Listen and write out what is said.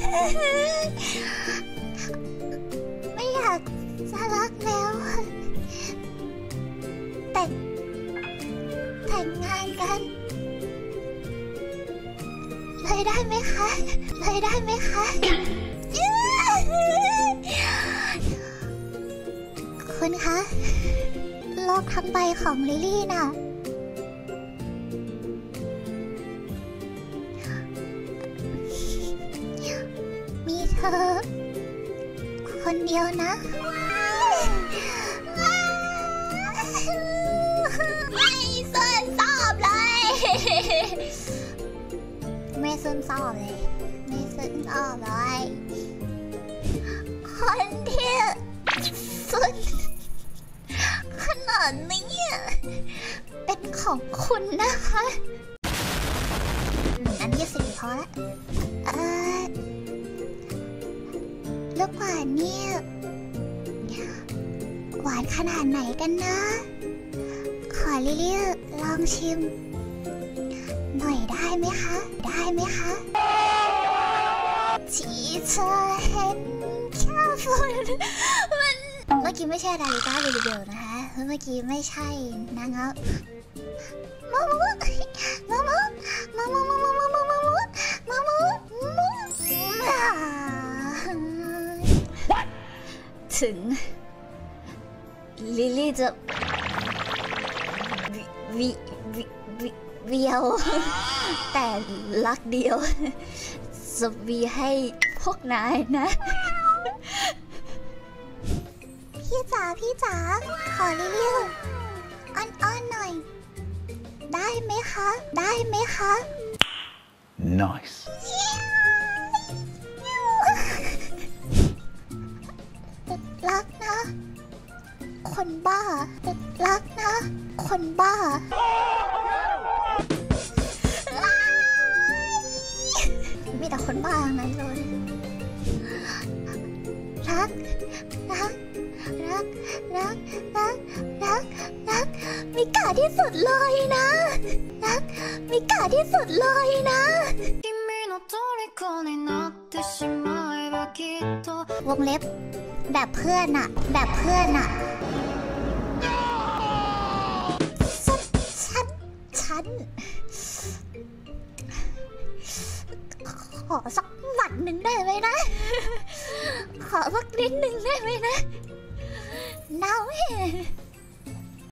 ไม่อยากจะรักแล้วแต่งงานกันเลยได้ไหมคะเลยได้ไหมคะคุณคะโลกทั้งใบของลิลลี่น่ะมีเธอคนเดียวนะไม่ซึมซาบเลยไม่ซึมซาบเลยไม่ซึมซาบเลยคนที่สุดขนาดนี้เป็นของคุณนะคะอันที่4พอละลูกหวานนี่หวานขนาดไหนกันนะขอลิลลี่ลองชิมหน่อยได้ไหมคะได้ไหมคะที่เธอเห็นแค่ฝุ่นมันเมื่อกี้ไม่ใช่ดาริก้าเบลเบลนะคะเมื่อกี้ไม่ใช่นะครับมามูมามูมามูมามูมามูมามูมามูถึงลิลลี่จะเวียวแต่รักเดียวจะมีให้พวกนายนะพี่จ๋าขอลิลลี่อ้อนๆหน่อยได้ไหมคะได้ไหมคะ Nice รักนะคนบ้ารักนะคนบ้ามีแต่คนบ้าทั้งนั้นเลยรักมีกาที่สุดเลยนะรักมีกาที่สุดเลยนะวงเล็บแบบเพื่อนอะฉันขอสักหมัดหนึ่งได้ไหมนะขอสักนิดหนึ่งได้ไหมนะน้า